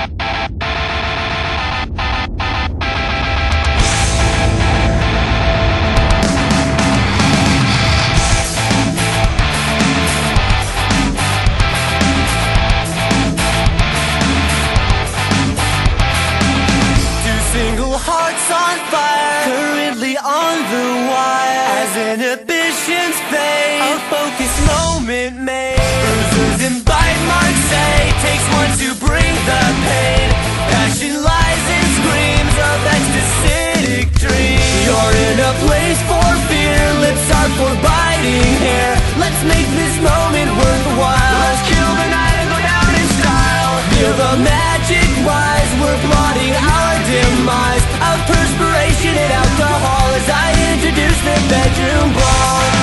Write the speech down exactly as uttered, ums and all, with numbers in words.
On fire, currently on the wire. As inhibitions fade, a focused moment made. Bruises and bite marks say, takes one to bring the pain. Passion lies in screams of ecstatic dreams. You're in a place for fear, lips are for biting hair. Let's make this moment worthwhile. Let's kill the night and go down in style. Feel the magic rise, we're plotting our demise. Of perspiration and alcohol as I introduce the bedroom brawl.